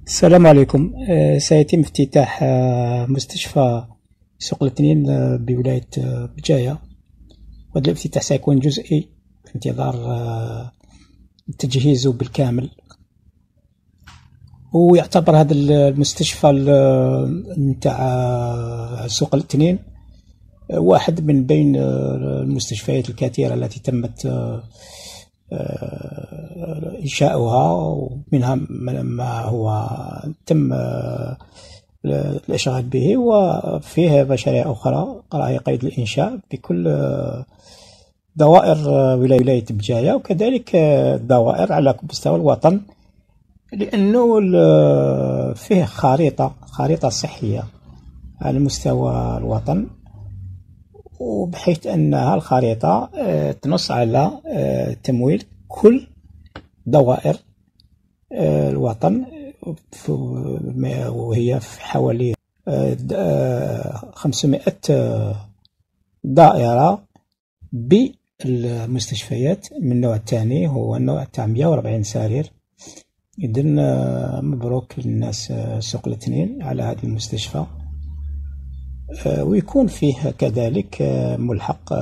السلام عليكم. سيتم افتتاح مستشفى سوق الاثنين بولاية بجاية، وهذا الافتتاح سيكون جزئي في انتظار تجهيزه بالكامل. ويعتبر هذا المستشفى نتاع سوق الاثنين واحد من بين المستشفيات الكثيرة التي تمت إنشاؤها، ومنها ما هو تم الإشغال به، وفيه مشاريع أخرى راهي قيد الإنشاء بكل دوائر ولاية بجاية، وكذلك دوائر على مستوى الوطن، لأنه فيه خريطة صحية على مستوى الوطن، وبحيث أنها الخريطة تنص على تمويل كل دوائر الوطن، وهي في حوالي 500 دائرة بالمستشفيات من النوع الثاني، هو النوع تاع 140 سرير. إذن مبروك للناس سوق الاثنين على هذا المستشفى، ويكون فيه كذلك ملحق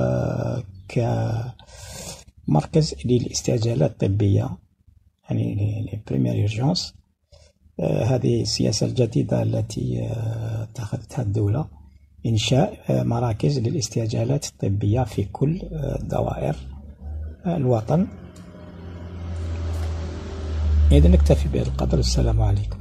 كمركز للاستعجالات الطبية، يعني بريمير يورجونس. هذه السياسة الجديدة التي اتخذتها الدولة، إنشاء مراكز للاستعجالات الطبية في كل دوائر الوطن. إذا نكتفي بهذا القدر. السلام عليكم.